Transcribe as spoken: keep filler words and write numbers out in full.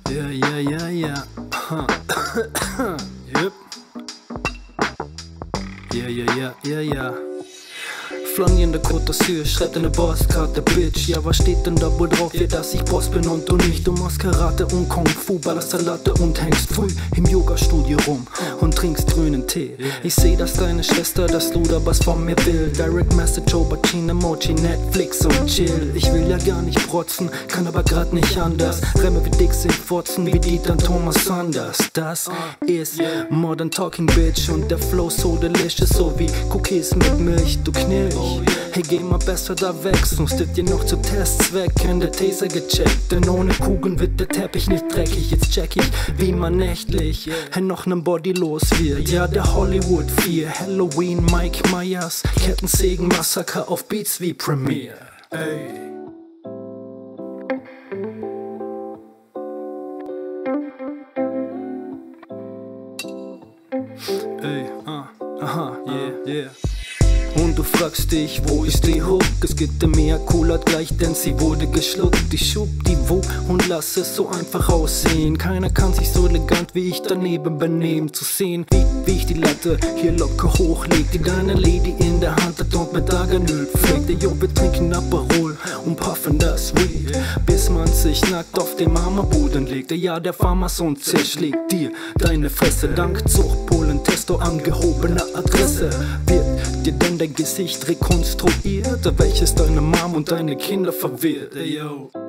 Yeah, yeah, yeah, yeah. Yep. Yeah, yeah, yeah, yeah, yeah. Flanni in der Côte d'Azur, schreibt eine Postkarte, Bitch. Ja, was steht denn da wohl drauf? Ja, dass ich Boss bin und du nicht. Du machst Karate und Kung Fu, ballerst Salate und hängst früh im Yoga-Studio rum und trinkst grünen Tee. Ich seh, dass deine Schwester das Luder was von mir will. Direct Message, Aubergine, Emoji, Netflix und Chill. Ich will ja gar nicht protzen, kann aber grad nicht anders. Remme wie dick sind Fotzen, wie Dieter und Thomas Sanders. Das ist Modern Talking, Bitch. Und der Flow so delicious, so wie Cookies mit Milch, du Knilch. Hey, geh mal besser da weg, sonst wird dir noch zu Testzwecken der Taser gecheckt. Denn ohne Kugeln wird der Teppich nicht dreckig. Jetzt check ich, wie man nächtlich hey, noch nem Body los wird. Ja, der Hollywood vier, Halloween, Mike Myers, Kettensägen, Massaker auf Beats wie Premiere. Ey. Ey, ah, aha, yeah, yeah. Und du fragst dich, wo ist die Hook? Es gibt der Mea Cola gleich, denn sie wurde geschluckt. Ich schub die Wut und lass es so einfach aussehen. Keiner kann sich so elegant wie ich daneben benehmen. Zu sehen, wie, wie ich die Latte hier locker hochleg, die deine Lady in der Hand hat und mit Arganöl pflegt. Jo, wir trinken Aperol und puffen das Weed, bis man sich nackt auf dem Marmorboden legt. Ja, der Pharmason zerschlägt dir deine Fresse. Dank Zuchtpolen, Testo angehobener Adresse wird dir denn dein Gesicht rekonstruiert, welches deine Mom und deine Kinder verwirrt. Ey, yo.